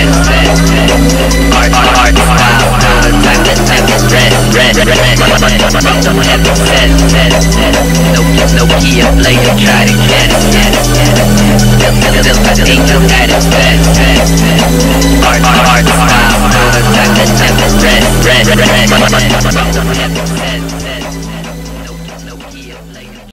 Nokia player try to get it. Still angel at its best. Art style, prototype, red.